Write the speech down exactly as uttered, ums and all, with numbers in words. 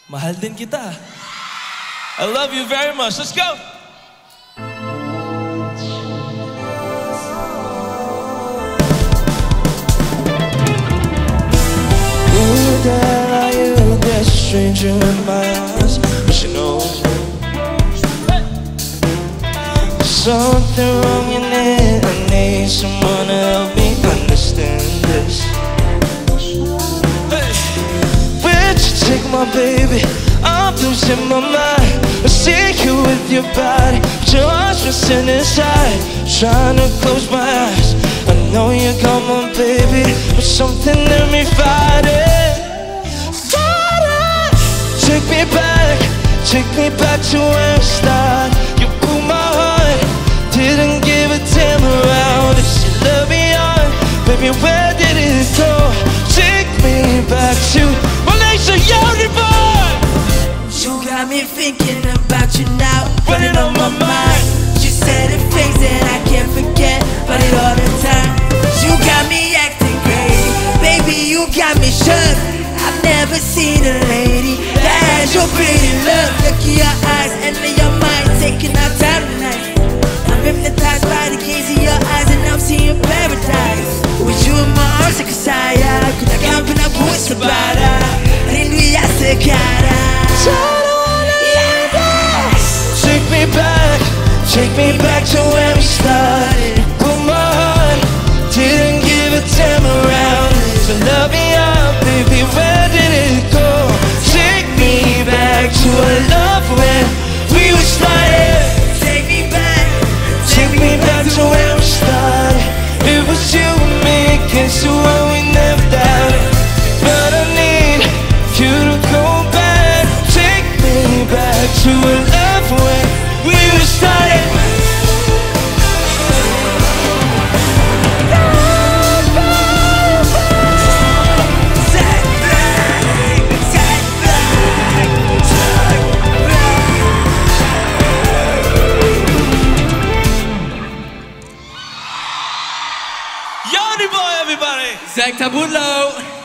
mahal din kita. I love you very much. Let's go! Ooh, there are you, there's a stranger in my eyes, but you know something wrong in it. I need someone to help me understand this. Hey. Where'd you take my baby? I'm losing my mind. I see you with your body, but your heart's missing inside. Trying to close my eyes, I know you got my baby, but something in me fighting. Fighting. Take me back, take me back to where I started. You broke my heart, didn't give a damn around if you let me on. Baby, where did it go? Take me back to Malaysia, Yonnyboii. You got me thinking about you now, running on my mind. You said the things that I can't forget, but it all the time. You got me acting crazy, baby, you got me shook. I've never seen a lady that has your pretty look. Look in your eyes and in your mind, taking our time tonight. I'm hypnotized by the gaze of your eyes and I'm seeing paradise. With you in my arms like a saya, kunagam pinabuhay sa bara. Hallelujah sa cara. Take me back, take me back to where we started. Put my heart, didn't give a damn around. So love me up, baby, where did it go? Take me back to a love when we were started. Take me back, take me back to where we started. It was you and me against the world, we never doubted. But I need you to go back. Take me back to a love when we were started. Yonnyboii, everybody! Zack Tabudlo.